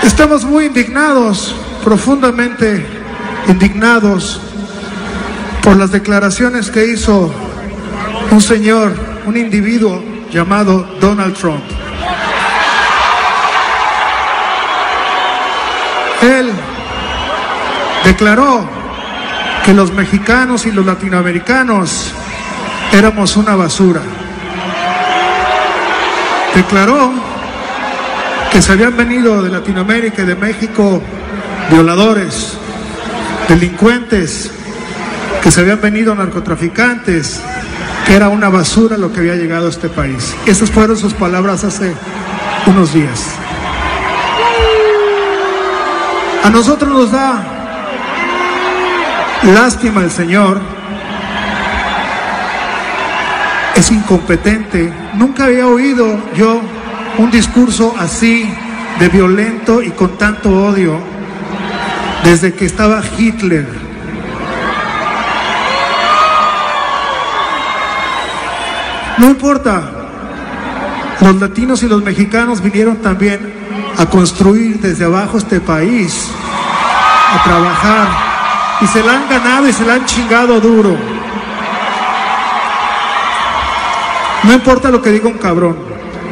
Estamos muy indignados, profundamente indignados por las declaraciones que hizo un señor, un individuo llamado Donald Trump. Él declaró que los mexicanos y los latinoamericanos éramos una basura. Declaró que se habían venido de Latinoamérica y de México violadores, delincuentes, que se habían venido narcotraficantes, que era una basura lo que había llegado a este país. Esas fueron sus palabras hace unos días. A nosotros nos da lástima el señor. Es incompetente. Nunca había oído yo un discurso así de violento y con tanto odio desde que estaba Hitler. No importa, los latinos y los mexicanos vinieron también a construir desde abajo este país, a trabajar, y se la han ganado y se la han chingado duro. No importa lo que diga un cabrón.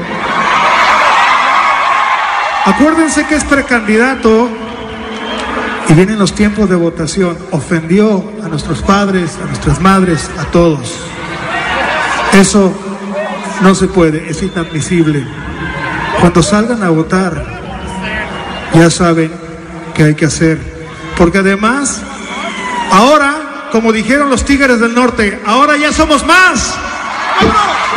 Acuérdense que es precandidato y vienen los tiempos de votación. Ofendió a nuestros padres, a nuestras madres, a todos. Eso no se puede, es inadmisible. Cuando salgan a votar, ya saben qué hay que hacer. Porque además, ahora, como dijeron los Tigres del Norte, ahora ya somos más. ¡Vamos!